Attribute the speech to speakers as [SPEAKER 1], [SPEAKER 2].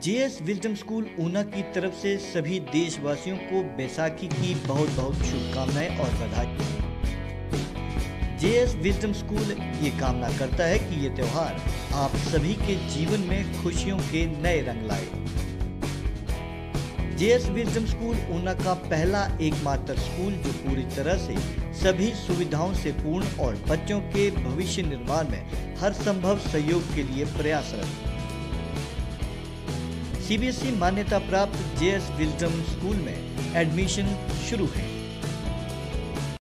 [SPEAKER 1] JS wisdom school Una की तरफ से सभी देशवासियों को बैसाखी की बहुत बहुत शुभकामनाएं और बधाई। जेएस विजडम स्कूल ये कामना करता है कि ये त्योहार आप सभी के जीवन में खुशियों के नए रंग लाए। जेएस विजडम स्कूल ऊना का पहला एकमात्र स्कूल जो पूरी तरह से सभी सुविधाओं से पूर्ण और बच्चों के भविष्य निर्माण में हर संभव सहयोग के लिए प्रयासरत। सीबीएसई मान्यता प्राप्त जेएस विजडम स्कूल में एडमिशन शुरू है।